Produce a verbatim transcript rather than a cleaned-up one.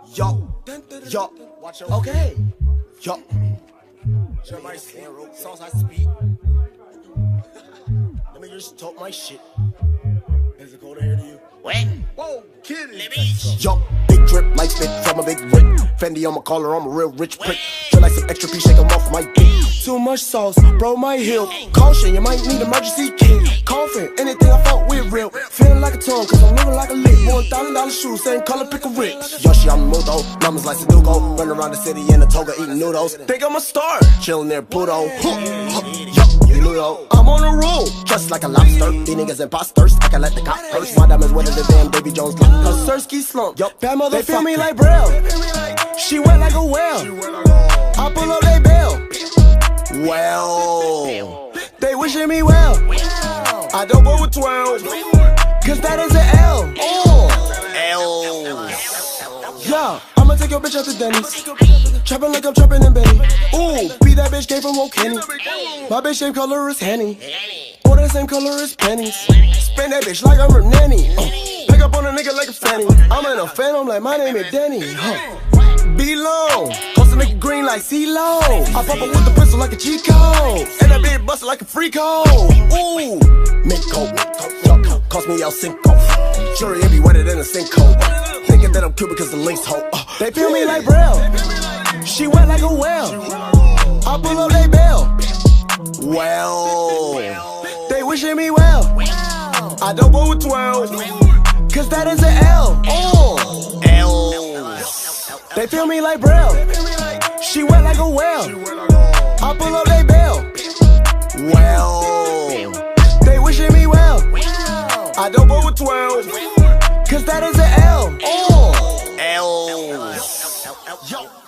Yo, yo, okay, yo. Let me just talk my shit. Is it cold to hear to you? What? Whoa, kidding. Yo, big drip, light spit from a big Rick. Fendi on my collar, I'm a real rich prick. Feel like some extra piece, shake 'em off my dick. Too much sauce, bro, my heel. Caution, you might need emergency kit. Coffin, anything I fought with real. Feeling like a tongue, cause I'm living like a lick. One thousand dollar shoes, same color, Pickle Rick. Yohji Yamamoto, numbers like sudoku. Run around the city in a toga, eating noodles. Think I'm a star, chillin' near Pluto. Yo, you know, I'm on a roll, just like a lobster. These niggas imposters, I can let the cop curse. My diamonds wetter than damn Davy Jones lock. Cause Sirski Slump, yo, bad mother, they feel me like Braille. She wet like a whale. I pull up, they bail. Well, they wishing me well. I don't go with twelve, cause that is an L. L. Yeah, I'ma take your bitch out to Denny's. Trapping like I'm trapping in Benny. Ooh, be that bitch came from Old Kenny. My bitch same color as Henny. Or the same color as pennies. Spend that bitch like I'm her nanny. Uh, pick up on a nigga like a fanny. I'm in a phantom like my name is Denny. Huh. Be long, cause to make it green like C-Lo. I pop up with the pistol like a G code. And that bitch bustin' like a free code. Ooh, mint coat, yo, cost me El Cinco. Jury, it be wetter than a sinkhole. Thinking that I'm cute because the links hold. Uh, they feel me like Braille. She wet like a whale. I pull up, they bail. Well, they wishing me well. I don't go with twelve, cause that is an L. L. They feel me like Braille. She wet like a whale. I pull up, they bail. Well, they wishing me well. I don't go with twelve, cause that is an L. L. Yo.